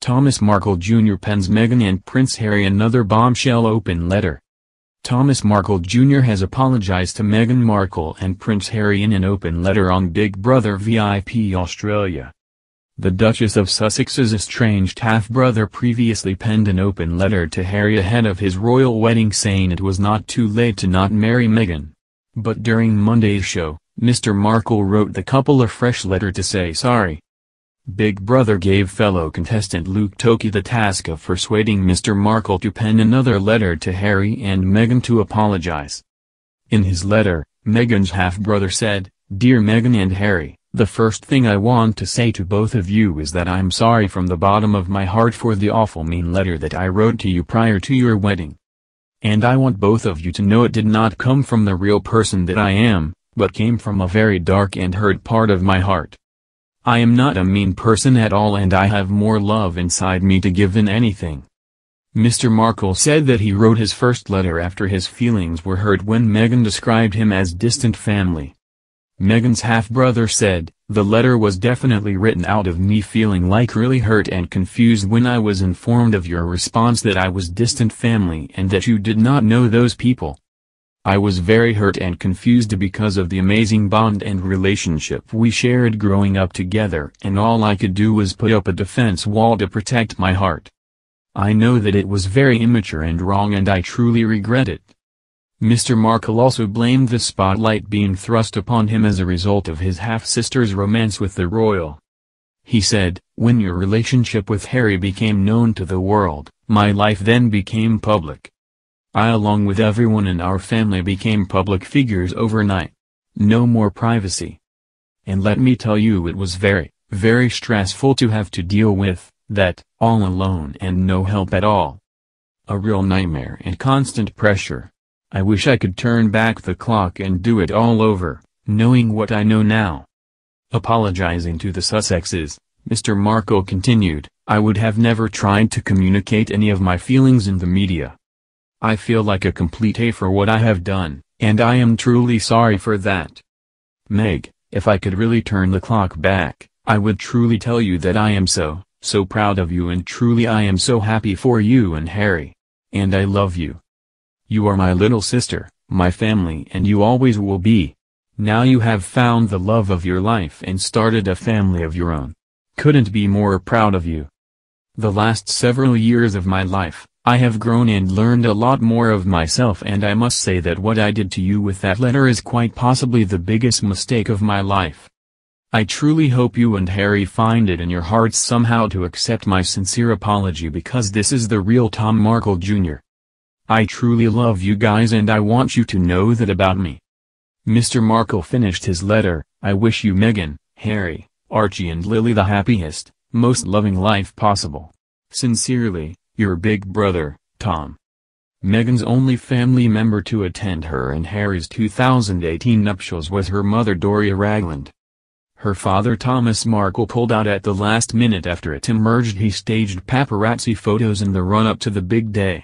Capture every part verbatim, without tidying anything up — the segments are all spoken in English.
Thomas Markle Junior pens Meghan and Prince Harry another bombshell open letter. Thomas Markle Junior has apologized to Meghan Markle and Prince Harry in an open letter on Big Brother V I P Australia. The Duchess of Sussex's estranged half-brother previously penned an open letter to Harry ahead of his royal wedding saying it was not too late to not marry Meghan. But during Monday's show, Mister Markle wrote the couple a fresh letter to say sorry. Big Brother gave fellow contestant Luke Toki the task of persuading Mister Markle to pen another letter to Harry and Meghan to apologize. In his letter, Meghan's half-brother said, "Dear Meghan and Harry, the first thing I want to say to both of you is that I'm sorry from the bottom of my heart for the awful mean letter that I wrote to you prior to your wedding. And I want both of you to know it did not come from the real person that I am, but came from a very dark and hurt part of my heart. I am not a mean person at all and I have more love inside me to give than anything." Mister Markle said that he wrote his first letter after his feelings were hurt when Meghan described him as distant family. Meghan's half-brother said, "The letter was definitely written out of me feeling like really hurt and confused when I was informed of your response that I was distant family and that you did not know those people. I was very hurt and confused because of the amazing bond and relationship we shared growing up together and all I could do was put up a defense wall to protect my heart. I know that it was very immature and wrong and I truly regret it." Mister Markle also blamed the spotlight being thrust upon him as a result of his half-sister's romance with the royal. He said, "When your relationship with Harry became known to the world, my life then became public. I along with everyone in our family became public figures overnight. No more privacy. And let me tell you it was very, very stressful to have to deal with that, all alone and no help at all. A real nightmare and constant pressure. I wish I could turn back the clock and do it all over, knowing what I know now." Apologizing to the Sussexes, Mister Markle continued, "I would have never tried to communicate any of my feelings in the media. I feel like a complete A for what I have done, and I am truly sorry for that. Meg, if I could really turn the clock back, I would truly tell you that I am so, so proud of you and truly I am so happy for you and Harry. And I love you. You are my little sister, my family and you always will be. Now you have found the love of your life and started a family of your own. Couldn't be more proud of you. The last several years of my life, I have grown and learned a lot more of myself and I must say that what I did to you with that letter is quite possibly the biggest mistake of my life. I truly hope you and Harry find it in your hearts somehow to accept my sincere apology because this is the real Tom Markle Junior I truly love you guys and I want you to know that about me." Mister Markle finished his letter, "I wish you Meghan, Harry, Archie and Lily the happiest, most loving life possible. Sincerely, your big brother, Tom." Meghan's only family member to attend her and Harry's two thousand eighteen nuptials was her mother Doria Ragland. Her father Thomas Markle pulled out at the last minute after it emerged he staged paparazzi photos in the run-up to the big day.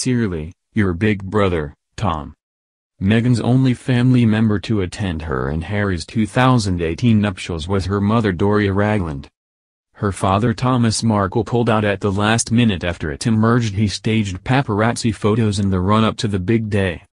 Sincerely, your big brother, Tom. Meghan's only family member to attend her and Harry's two thousand eighteen nuptials was her mother Doria Ragland. Her father Thomas Markle pulled out at the last minute after it emerged he staged paparazzi photos in the run-up to the big day.